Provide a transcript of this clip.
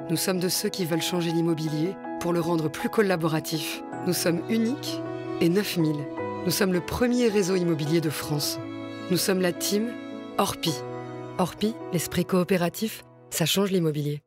Nous sommes de ceux qui veulent changer l'immobilier pour le rendre plus collaboratif. Nous sommes uniques et 9000. Nous sommes le premier réseau immobilier de France. Nous sommes la team Orpi. Orpi, l'esprit coopératif, ça change l'immobilier.